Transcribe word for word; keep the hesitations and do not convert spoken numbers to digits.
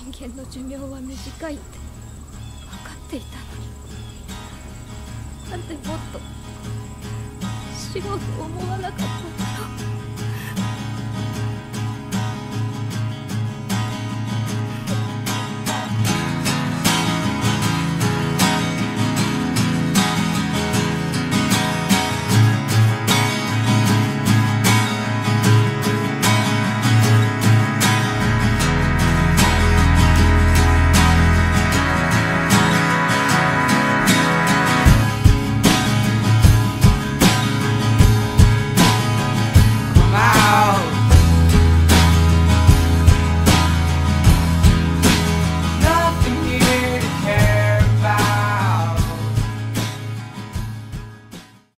人間の寿命は短いって分かっていたのに、なんでもっと死のうと思わなかったの。